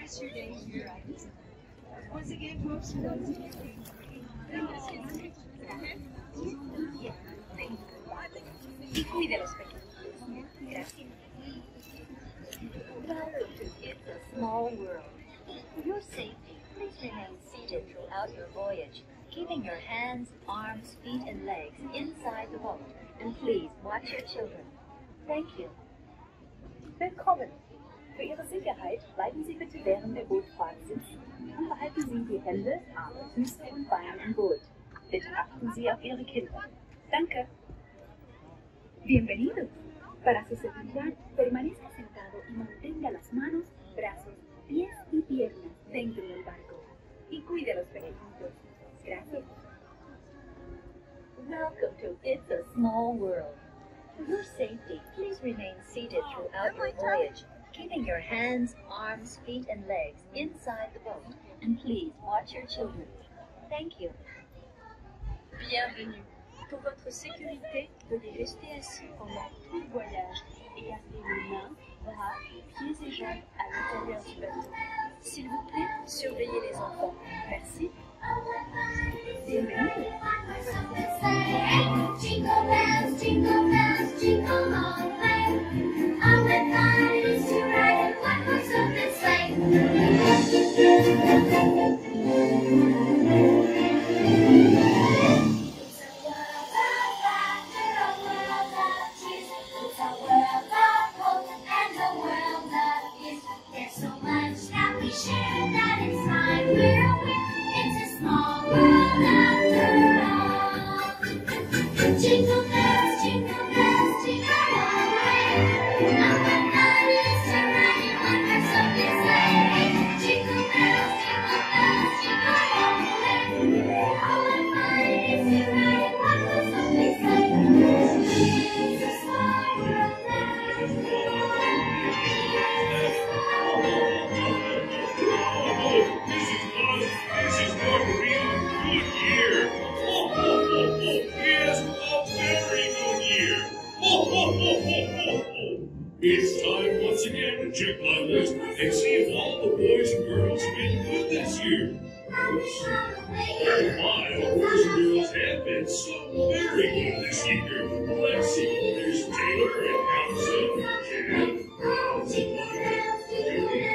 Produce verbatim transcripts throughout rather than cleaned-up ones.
Practice your day here at Disneyland. Once again, folks, for those of you y cuide los pequeños. Gracias. Welcome to It's a Small World. For your safety, please remain seated throughout your voyage, keeping your hands, arms, feet, and legs inside the boat. And please watch your children. Thank you. Willkommen! Für Ihre Sicherheit bleiben Sie bitte während der Bootfahrt sitzen und behalten Sie die Hände, Arme, Füße und Beine im Boot. Bitte achten Sie auf Ihre Kinder. Danke! Bienvenidos. Para su seguridad, permanezca sentado y mantenga las manos, brazos, pies y piernas dentro del barco. Y cuide a los pequeñitos. Gracias. Welcome to It's a Small World. For your safety, please remain seated throughout your voyage, keeping your hands, arms, feet, and legs inside the boat. And please watch your children. Thank you. Bienvenue. Pour votre sécurité, veuillez rester assis pendant tout le voyage et garder les mains, bras, pieds et jambes à l'intérieur du bateau. S'il vous plaît, surveillez les enfants. Merci. Bienvenidos. Jingle bells, jingle bells, jingle all the way. All the fun is to ride in one horse open sleigh. It's a world of laughter, a world of cheers. It's a world of hope and a world of peace. There's so much that we share that it's time we're aware. It's a small world after all. Jingle bells, jingle bells, jingle all the way. All the fun is to ride in one horse open sleigh. Jingle bells, jingle bells, jingle all the way. All the fun is to ride in one horse open sleigh. It's a small world after This is not, this is not a real good year. Ho, ho, ho, ho. Yes, a very good year. Ho, ho, ho, ho, ho, ho. It's time once again to check my list and see if all the boys and girls have been good this year. Oh my, the boys and girls have been so very good this year. Let's see, there's Taylor and Allison, Jen, Judy,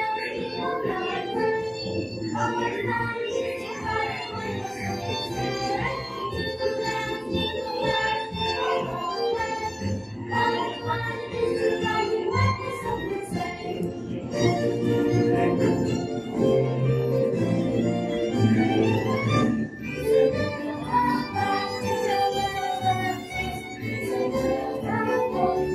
Thank you.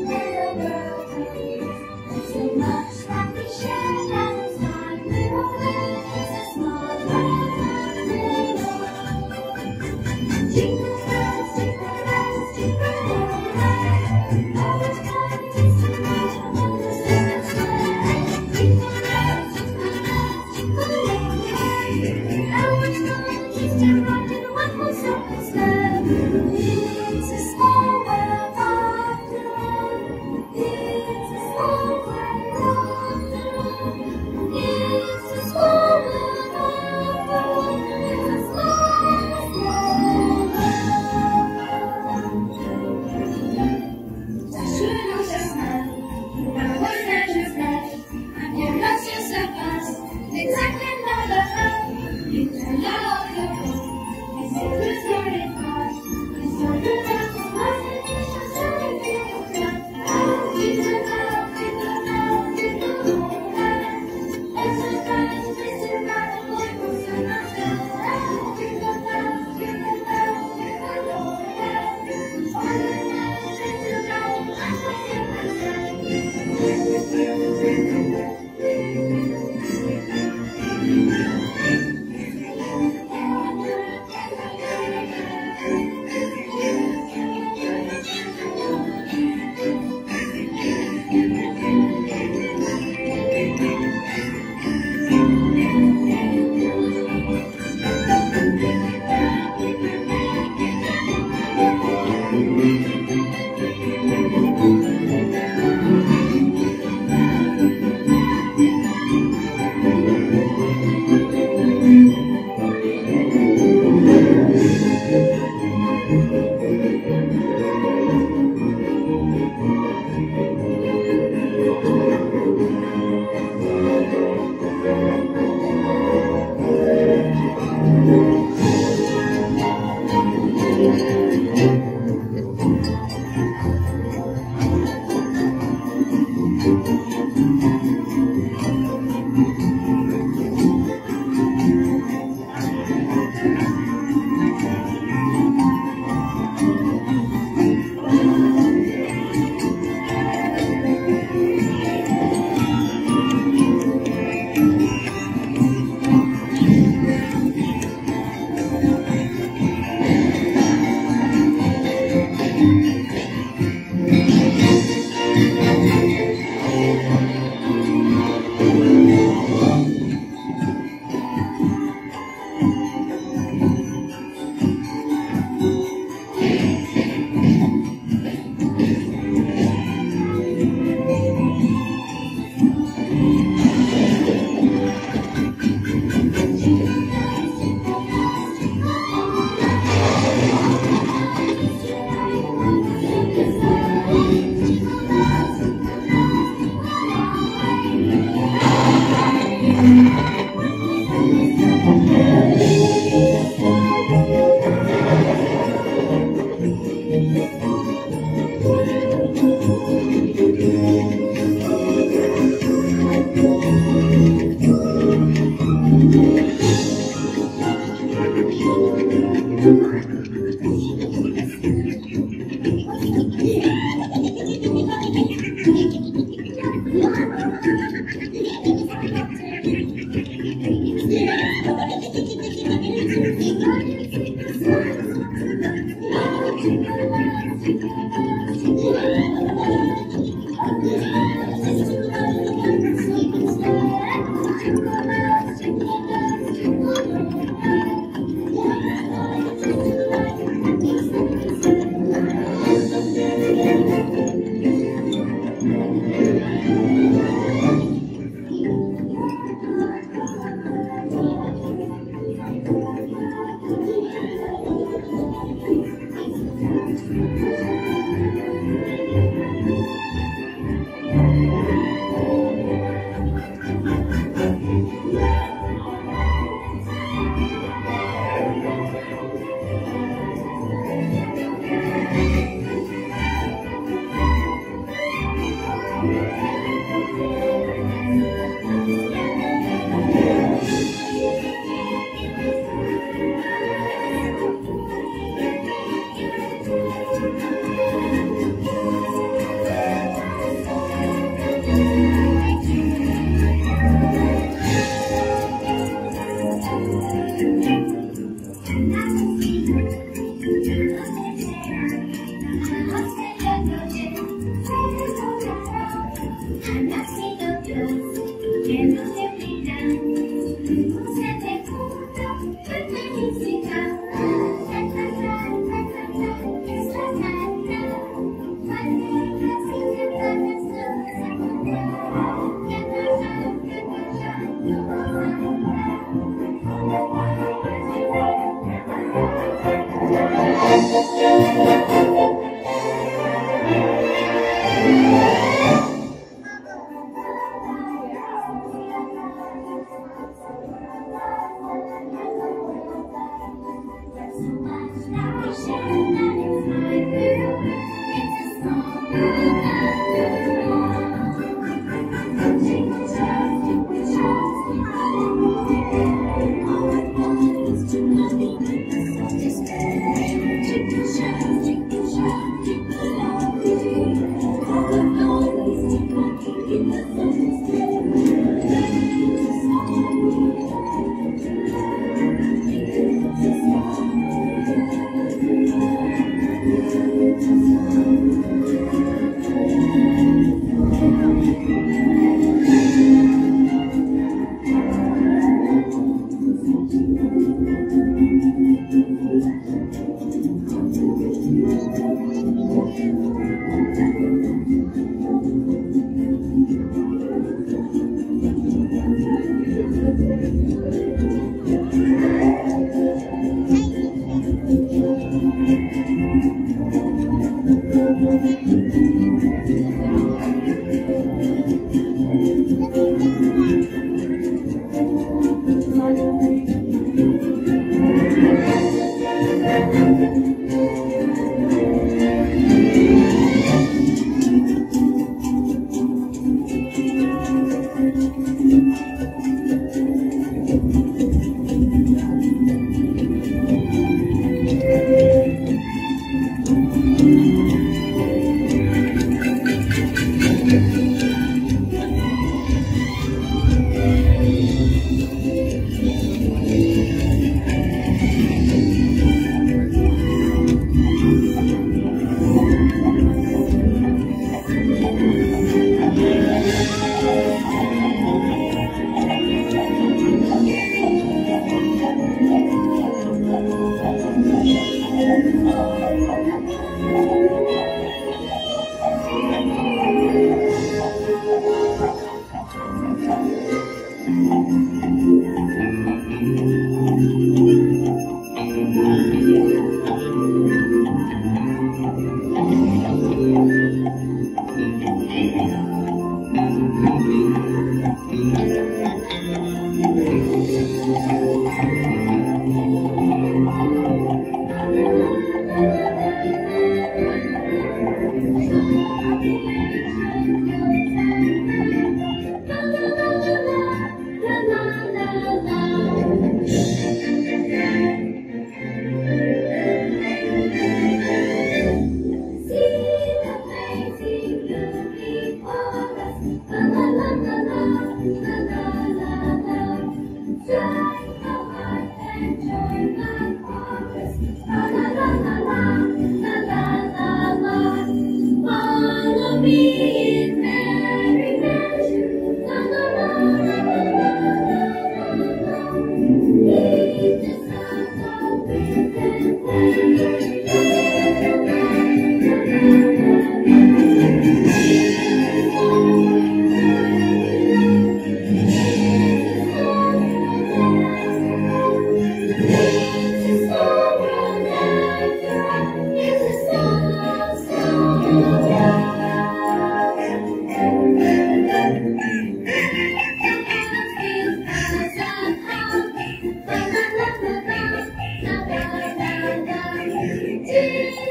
Disneyland.